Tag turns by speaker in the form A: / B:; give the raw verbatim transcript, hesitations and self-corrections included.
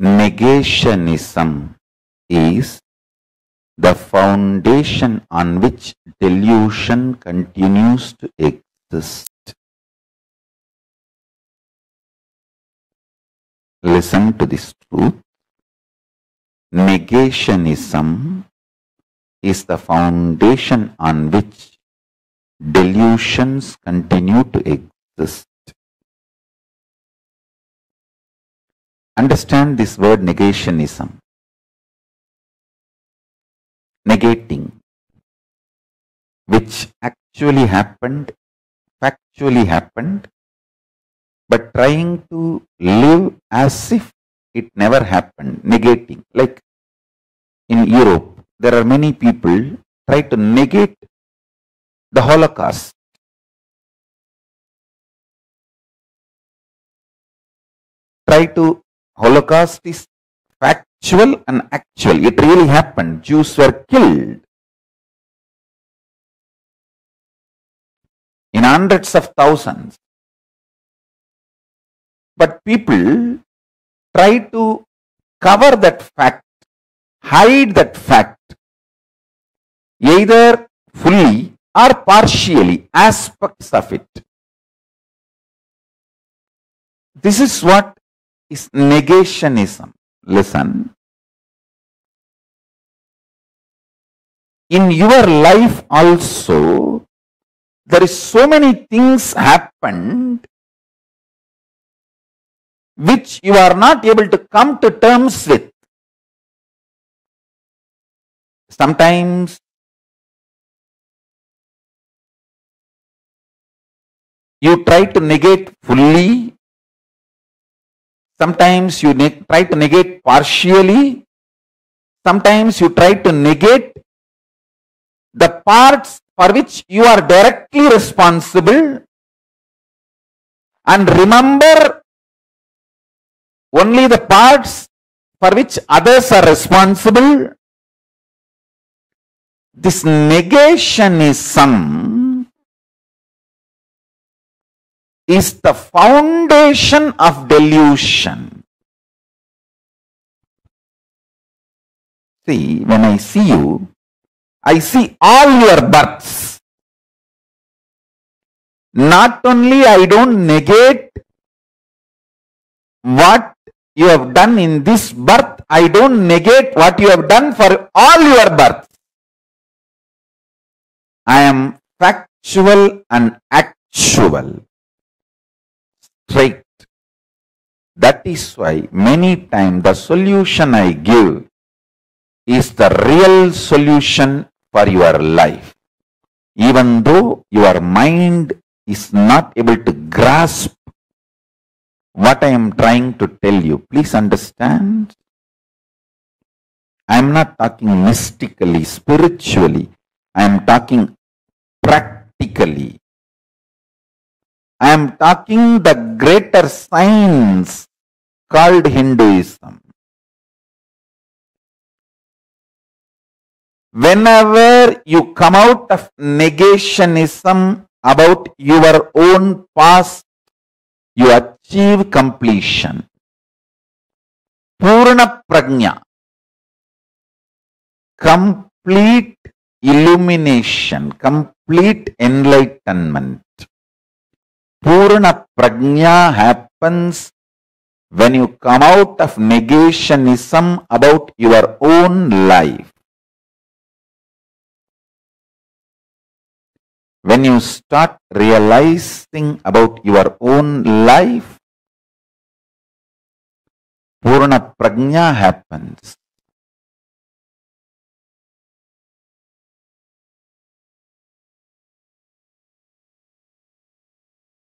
A: Negationism is the foundation on which delusion continues to exist. Listen to this truth. Negationism is the foundation on which delusions continue to exist. Understand this word negationism. Negating, which actually happened, factually happened, but trying to live as if it never happened. Negating. Like in Europe, there are many people try to negate the Holocaust. Try to, Holocaust is factual and actual. It really happened. Jews were killed in hundreds of thousands. But people try to cover that fact, hide that fact, either fully or partially, aspects of it. This is what is negationism. Listen. In your life also, there is so many things happened which you are not able to come to terms with. Sometimes you try to negate fully. Sometimes you try to negate partially. Sometimes you try to negate the parts for which you are directly responsible, and remember only the parts for which others are responsible. This negationism is the foundation of delusion. See, when I see you, I see all your births. Not only I don't negate what you have done in this birth, I don't negate what you have done for all your births. I am factual and actual. Straight. That is why many times the solution I give is the real solution for your life. Even though your mind is not able to grasp what I am trying to tell you. Please understand. I am not talking mystically, spiritually. I am talking practically. I am talking the greater science called Hinduism. Whenever you come out of negationism about your own past, you achieve completion. Purna Prajna. Complete illumination, complete enlightenment. Purna Prajna happens when you come out of negationism about your own life. When you start realizing about your own life, Purna Prajna happens.